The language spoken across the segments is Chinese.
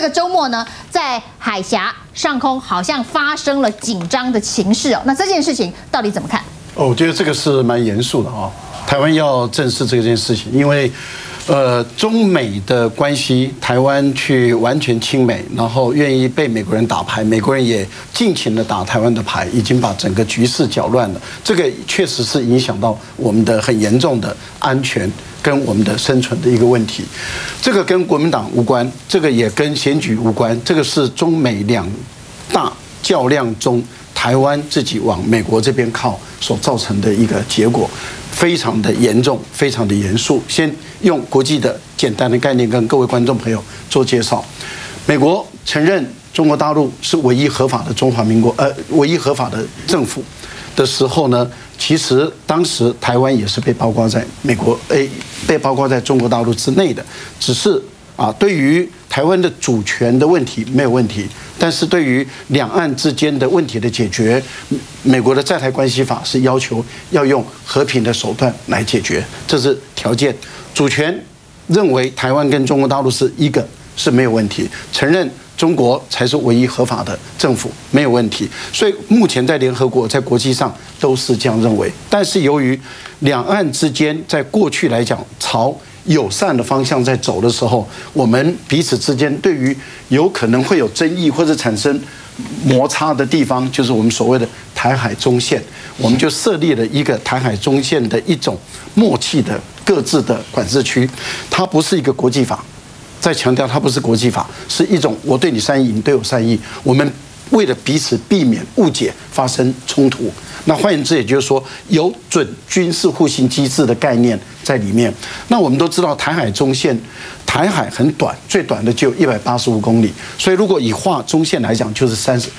个周末呢，在海峡上空好像发生了紧张的情势哦。那这件事情到底怎么看？ 我觉得这个是蛮严肃的啊，台湾要正视这件事情，因为中美的关系，台湾去完全亲美，然后愿意被美国人打牌，美国人也尽情的打台湾的牌，已经把整个局势搅乱了。这个确实是影响到我们的很严重的安全跟我们的生存的一个问题。这个跟国民党无关，这个也跟选举无关，这个是中美两大较量中，台湾自己往美国这边靠所造成的一个结果。非常的严重，非常的严肃。先用国际的简单的概念跟各位观众朋友做介绍。美国承认中国大陆是唯一合法的中华民国，唯一合法的政府的时候呢，其实当时台湾也是被包括在美国，被包括在中国大陆之内的，只是对于台湾的主权的问题没有问题，但是对于两岸之间的问题的解决，美国的在台关系法是要求要用和平的手段来解决，这是条件。主权认为台湾跟中国大陆是一个是没有问题，承认中国才是唯一合法的政府没有问题，所以目前在联合国在国际上都是这样认为。但是由于两岸之间在过去来讲朝友善的方向在走的时候，我们彼此之间对于有可能会有争议或者产生摩擦的地方，就是我们所谓的台海中线，我们就设立了一个台海中线的一种默契的各自的管制区，它不是一个国际法，再强调它不是国际法，是一种我对你善意，你对我善意，我们为了彼此避免误解发生冲突。那换言之，也就是说，有准军事互信机制的概念在里面。那我们都知道，台海中线，台海很短，最短的就185公里。所以，如果以画中线来讲，就是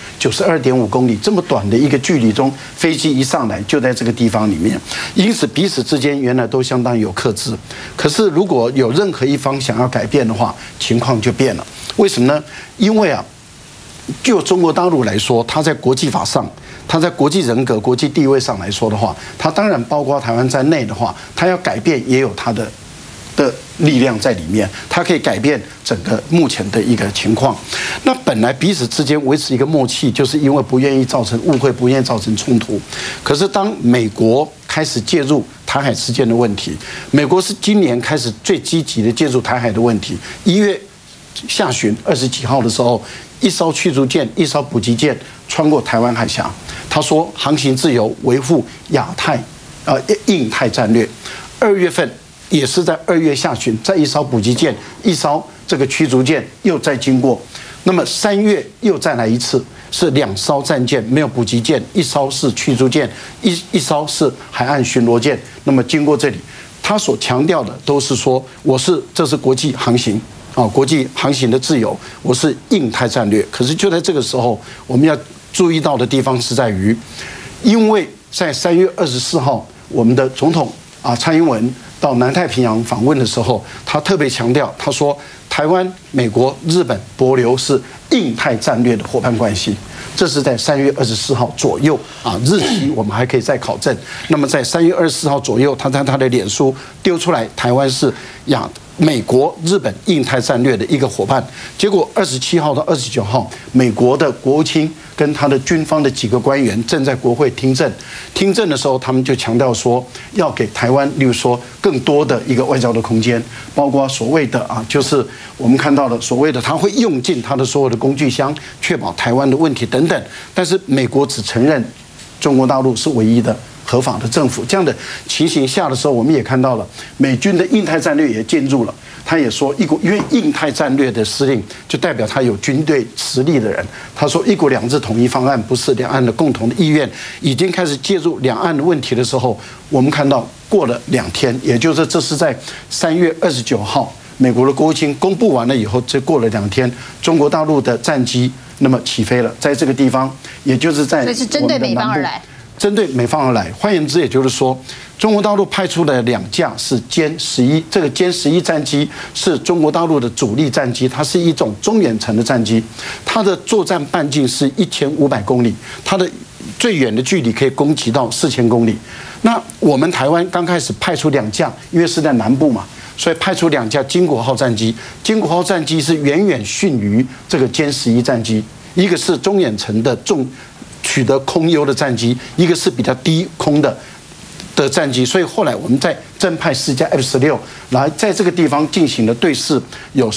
92.5公里，这么短的一个距离中，飞机一上来就在这个地方里面。因此，彼此之间原来都相当有克制。可是，如果有任何一方想要改变的话，情况就变了。为什么呢？因为就中国大陆来说，它在国际法上，它在国际人格、国际地位上来说的话，它当然包括台湾在内的话，它要改变也有它的力量在里面，它可以改变整个目前的一个情况。那本来彼此之间维持一个默契，就是因为不愿意造成误会，不愿意造成冲突。可是当美国开始介入台海之间的问题，美国是今年开始最积极的介入台海的问题。1月下旬20几号的时候，一艘驱逐舰、一艘补给舰穿过台湾海峡，他说航行自由，维护印太战略。2月份也是在2月下旬，在一艘补给舰、一艘这个驱逐舰又再经过。那么3月又再来一次，是2艘战舰，没有补给舰，一艘是驱逐舰，一艘是海岸巡逻舰。那么经过这里，他所强调的都是说，这是国际航行。国际航行的自由，我是印太战略。可是就在这个时候，我们要注意到的地方是在于，因为在3月24号，我们的总统蔡英文到南太平洋访问的时候，他特别强调，他说台湾、美国、日本帛琉是印太战略的伙伴关系。这是在3月24号左右日期我们还可以再考证。那么在3月24号左右，他在他的脸书丢出来，台湾是美国、日本印太战略的一个伙伴。结果27号到29号，美国的国务卿跟他的军方的几个官员正在国会听证。听证的时候，他们就强调说，要给台湾，例如说更多的一个外交的空间，包括所谓的就是我们看到的所谓的他会用尽他的所有的工具箱，确保台湾的问题等等。但是美国只承认中国大陆是唯一的合法的政府。这样的情形下的时候，我们也看到了美军的印太战略也进入了。他也说，因为印太战略的司令就代表他有军队实力的人。他说，一国两制统一方案不是两岸的共同的意愿，已经开始介入两岸的问题的时候，我们看到过了2天，也就是这是在3月29号，美国的国务卿公布完了以后，这过了2天，中国大陆的战机那么起飞了，在这个地方，也就是在所以是针对美方而来。 针对美方而来，换言之，也就是说，中国大陆派出的2架是歼11，这个歼11战机是中国大陆的主力战机，它是一种中远程的战机，它的作战半径是1500公里，它的最远的距离可以攻击到4000公里。那我们台湾刚开始派出2架，因为是在南部嘛， 所以派出2架经国号战机。经国号战机是远远逊于这个歼11战机，一个是中远程的取得空优的战机，一个是比较低空的战机。所以后来我们再增派4架 F-16来在这个地方进行了对峙，有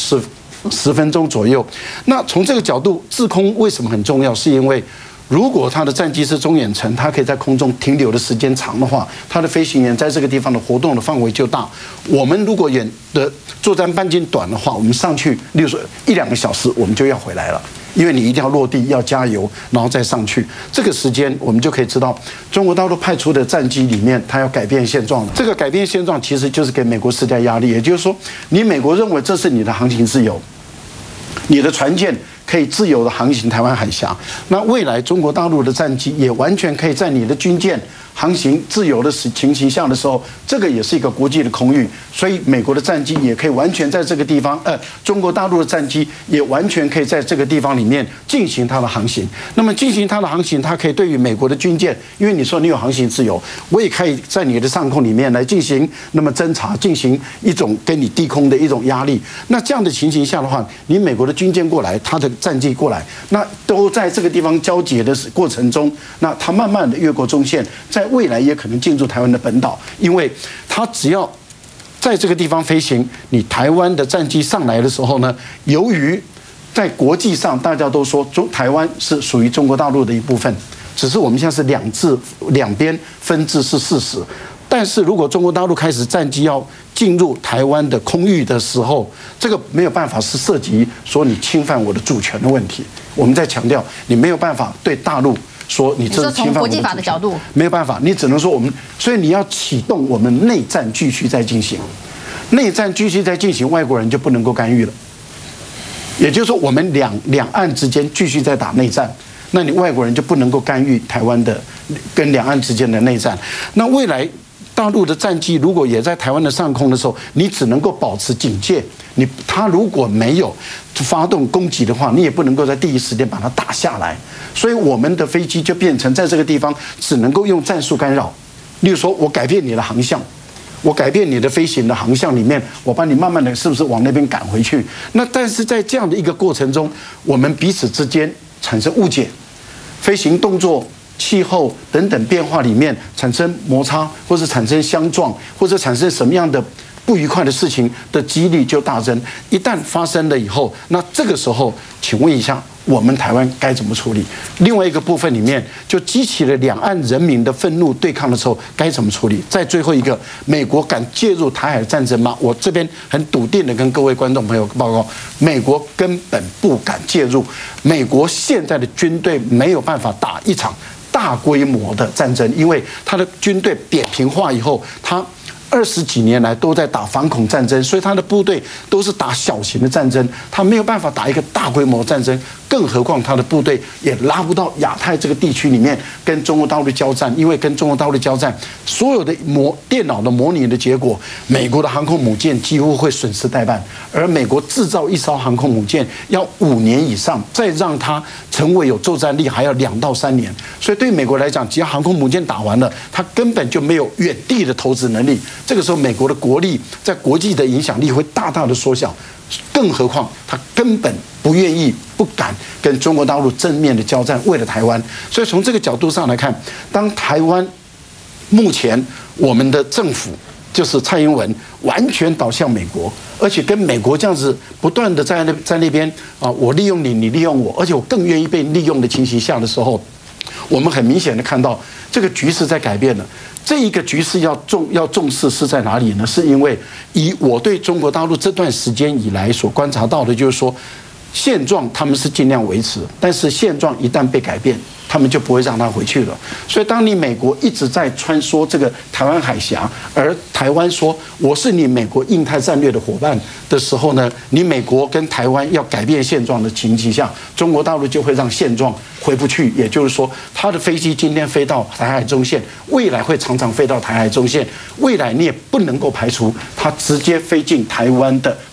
10分钟左右。那从这个角度，制空为什么很重要？是因为如果它的战机是中远程，它可以在空中停留的时间长的话，它的飞行员在这个地方的活动的范围就大。我们如果远的作战半径短的话，我们上去，例如说1-2个小时，我们就要回来了。因为你一定要落地，要加油，然后再上去。这个时间我们就可以知道，中国大陆派出的战机里面，它要改变现状。这个改变现状其实就是给美国施加压力，也就是说，你美国认为这是你的航行自由，你的船舰可以自由的航行台湾海峡。那未来中国大陆的战机也完全可以在你的军舰航行自由的情形下的时候，这个也是一个国际的空域，所以美国的战机也可以完全在这个地方，中国大陆的战机也完全可以在这个地方里面进行它的航行。那么进行它的航行，它可以对于美国的军舰，因为你说你有航行自由，我也可以在你的上空里面来进行那么侦察，进行一种跟你低空的一种压力。那这样的情形下的话，你美国的军舰过来，它的战机过来，那都在这个地方交接的过程中，那它慢慢的越过中线，在未来也可能进入台湾的本岛，因为它只要在这个地方飞行，你台湾的战机上来的时候呢，由于在国际上大家都说台湾是属于中国大陆的一部分，只是我们现在是两边分治是事实。但是如果中国大陆开始战机要进入台湾的空域的时候，这个没有办法是涉及说你侵犯我的主权的问题。我们在强调，你没有办法对大陆说你这是侵犯我的主权。你说从国际法的角度，没有办法，你只能说我们，所以你要启动我们内战继续在进行，内战继续在进行，外国人就不能够干预了。也就是说，我们两岸之间继续在打内战。那你外国人就不能够干预台湾的跟两岸之间的内战。那未来大陆的战机如果也在台湾的上空的时候，你只能够保持警戒。他如果没有发动攻击的话，你也不能够在第一时间把它打下来。所以我们的飞机就变成在这个地方只能够用战术干扰，例如说我改变你的航向。我改变你的飞行的航向里面，我把你慢慢的是不是往那边赶回去？那但是在这样的一个过程中，我们彼此之间产生误解，飞行动作、气候等等变化里面产生摩擦，或者产生相撞，或者产生什么样的不愉快的事情的几率就大增。一旦发生了以后，那这个时候，请问一下，我们台湾该怎么处理？另外一个部分里面就激起了两岸人民的愤怒对抗的时候该怎么处理？在最后一个，美国敢介入台海战争吗？我这边很笃定的跟各位观众朋友报告，美国根本不敢介入。美国现在的军队没有办法打一场大规模的战争，因为他的军队扁平化以后，他20几年来都在打反恐战争，所以他的部队都是打小型的战争，他没有办法打一个大规模战争，更何况他的部队也拉不到亚太这个地区里面跟中国大陆交战，因为跟中国大陆交战，所有的电脑的模拟的结果，美国的航空母舰几乎会损失殆半，而美国制造一艘航空母舰要5年以上，再让它成为有作战力还要2到3年，所以对美国来讲，只要航空母舰打完了，它根本就没有远地的投掷能力。这个时候，美国的国力在国际的影响力会大大的缩小，更何况他根本不愿意、不敢跟中国大陆正面的交战，为了台湾。所以从这个角度上来看，当台湾目前我们的政府就是蔡英文完全倒向美国，而且跟美国这样子不断的在那边啊，我利用你，你利用我，而且我更愿意被利用的情形下的时候，我们很明显的看到这个局势在改变了。这一个局势要重视是在哪里呢？是因为以我对中国大陆这段时间以来所观察到的，就是说现状他们是尽量维持，但是现状一旦被改变，他们就不会让他回去了。所以当你美国一直在穿梭这个台湾海峡，而台湾说我是你美国印太战略的伙伴的时候呢，你美国跟台湾要改变现状的情形下，中国大陆就会让现状回不去。也就是说，他的飞机今天飞到台海中线，未来会常常飞到台海中线，未来你也不能够排除他直接飞进台湾的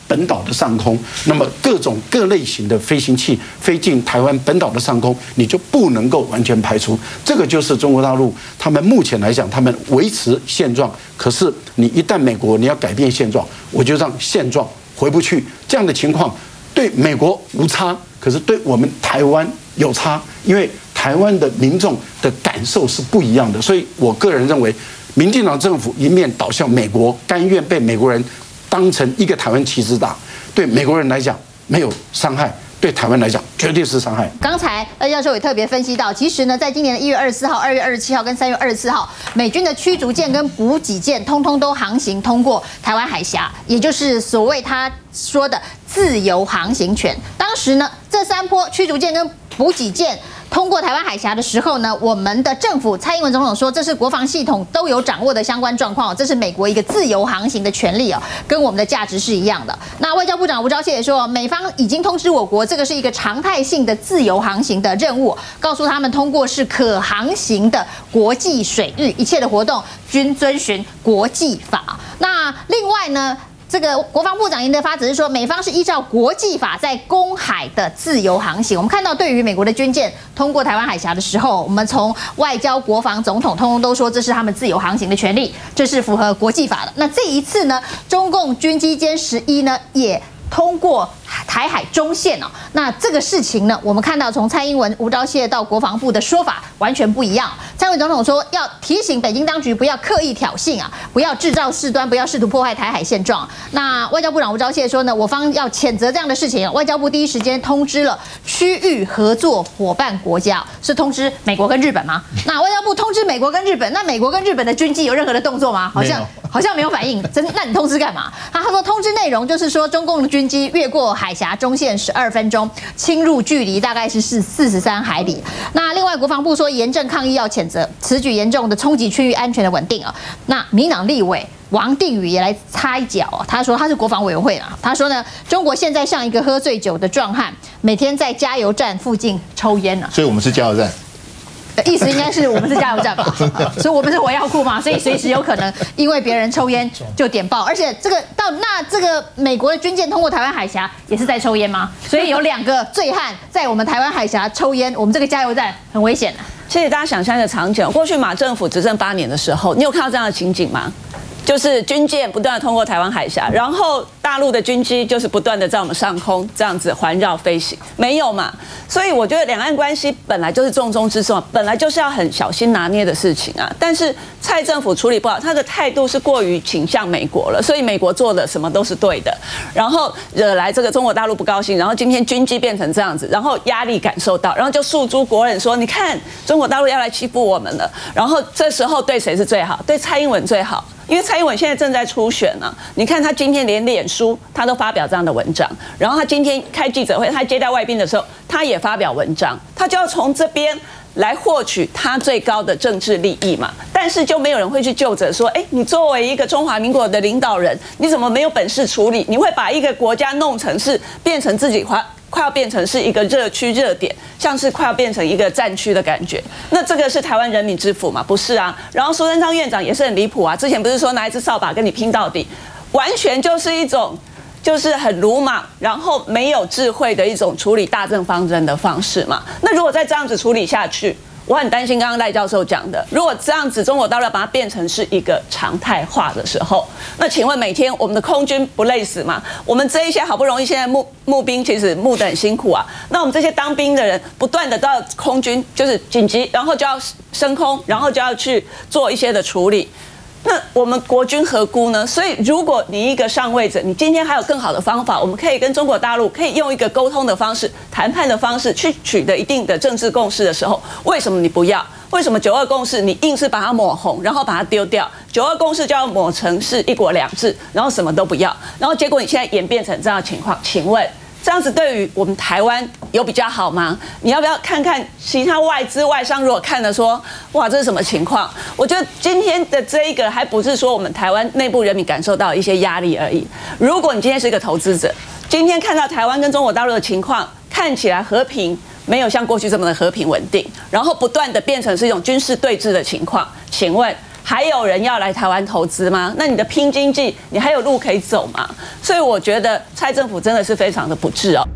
本岛的上空，那么各类型的飞行器飞进台湾本岛的上空，你就不能够完全排除。这个就是中国大陆他们目前来讲，他们维持现状。可是你一旦美国你要改变现状，我就让现状回不去。这样的情况对美国无差，可是对我们台湾有差，因为台湾的民众的感受是不一样的。所以我个人认为，民进党政府一面倒向美国，甘愿被美国人当成一个台湾棋子打，对美国人来讲没有伤害，对台湾来讲绝对是伤害。 刚才赖教授也特别分析到，其实呢，在今年的1月24号、2月27号跟3月24号，美军的驱逐舰跟补给舰通通都航行通过台湾海峡，也就是所谓他说的自由航行权。当时呢，这3波驱逐舰跟补给舰通过台湾海峡的时候呢，我们的政府蔡英文总统说，这是国防系统都有掌握的相关状况，这是美国一个自由航行的权利哦，跟我们的价值是一样的。那外交部长吴钊燮也说，美方已经通知我国，这个是一个常态性的自由航行的任务，告诉他们通过是可航行的国际水域，一切的活动均遵循国际法。那另外呢，这个国防部长严德发只是说，美方是依照国际法在公海的自由航行。我们看到，对于美国的军舰通过台湾海峡的时候，我们从外交、国防、总统，通通都说这是他们自由航行的权利，这是符合国际法的。那这一次呢，中共军机歼11呢也通过台海中线哦，那这个事情呢，我们看到从蔡英文、吴钊燮到国防部的说法完全不一样。蔡英文总统说要提醒北京当局不要刻意挑衅啊，不要制造事端，不要试图破坏台海现状。那外交部长吴钊燮说呢，我方要谴责这样的事情。外交部第一时间通知了区域合作伙伴国家，是通知美国跟日本吗？那外交部通知美国跟日本，那美国跟日本的军机有任何的动作吗？好像没有反应。那你通知干嘛？他说通知内容就是说，中共的军机越过海峡中线12分钟，侵入距离大概是43海里。那另外国防部说严正抗议，要谴责此举严重的冲击区域安全的稳定啊。那民党立委王定宇也来插一脚啊，他说他是国防委员会啊，他说呢，中国现在像一个喝醉酒的壮汉，每天在加油站附近抽烟啊。 所以我们是加油站。 意思应该是我们是加油站吧，所以我们是火药库嘛，所以随时有可能因为别人抽烟就点爆，而且这个美国的军舰通过台湾海峡也是在抽烟吗？所以有2个醉汉在我们台湾海峡抽烟，我们这个加油站很危险的。 其实大家想象一个场景，过去马政府执政8年的时候，你有看到这样的情景吗？就是军舰不断的通过台湾海峡，然后大陆的军机就是不断的在我们上空这样子环绕飞行，没有嘛？所以我觉得两岸关系本来就是重中之重，本来就是要很小心拿捏的事情啊。但是蔡政府处理不好，他的态度是过于倾向美国了，所以美国做的什么都是对的，然后惹来这个中国大陆不高兴，然后今天军机变成这样子，然后压力感受到，然后就诉诸国人说，你看中国大陆要来欺负我们了，然后这时候对谁是最好？对蔡英文最好。因为蔡英文现在正在初选啊，你看他今天连脸书他都发表这样的文章，然后他今天开记者会，他接待外宾的时候，他也发表文章，他就要从这边来获取他最高的政治利益嘛。但是就没有人会去究责说，你作为一个中华民国的领导人，你怎么没有本事处理？你会把一个国家弄成是变成自己快要变成是一个热区热点，像是快要变成一个战区的感觉。那这个是台湾人民之福吗？不是啊。然后苏贞昌院长也是很离谱啊，之前不是说拿一支扫把跟你拼到底，完全就是一种就是很鲁莽，然后没有智慧的一种处理大政方针的方式嘛。那如果再这样子处理下去，我很担心刚刚赖教授讲的，如果这样子中国大陆把它变成是一个常态化的时候，那请问每天我们的空军不累死吗？我们这一些好不容易现在募兵其实募得很辛苦啊，那我们这些当兵的人不断的到空军就是紧急，然后就要升空，然后就要去做一些的处理。那我们国军何辜呢？所以，如果你一个上位者，你今天还有更好的方法，我们可以跟中国大陆可以用一个沟通的方式、谈判的方式去取得一定的政治共识的时候，为什么你不要？为什么9·2共识你硬是把它抹红，然后把它丢掉？9·2共识就要抹成是1国2制，然后什么都不要，然后结果你现在演变成这样的情况，请问？这样子对于我们台湾有比较好吗？你要不要看看其他外资外商如果看了说，哇，这是什么情况？我觉得今天的这一个还不是说我们台湾内部人民感受到一些压力而已。如果你今天是一个投资者，今天看到台湾跟中国大陆的情况看起来和平，没有像过去这么的和平稳定，然后不断的变成是一种军事对峙的情况，请问还有人要来台湾投资吗？那你的拼经济，你还有路可以走吗？所以我觉得蔡政府真的是非常的不智哦。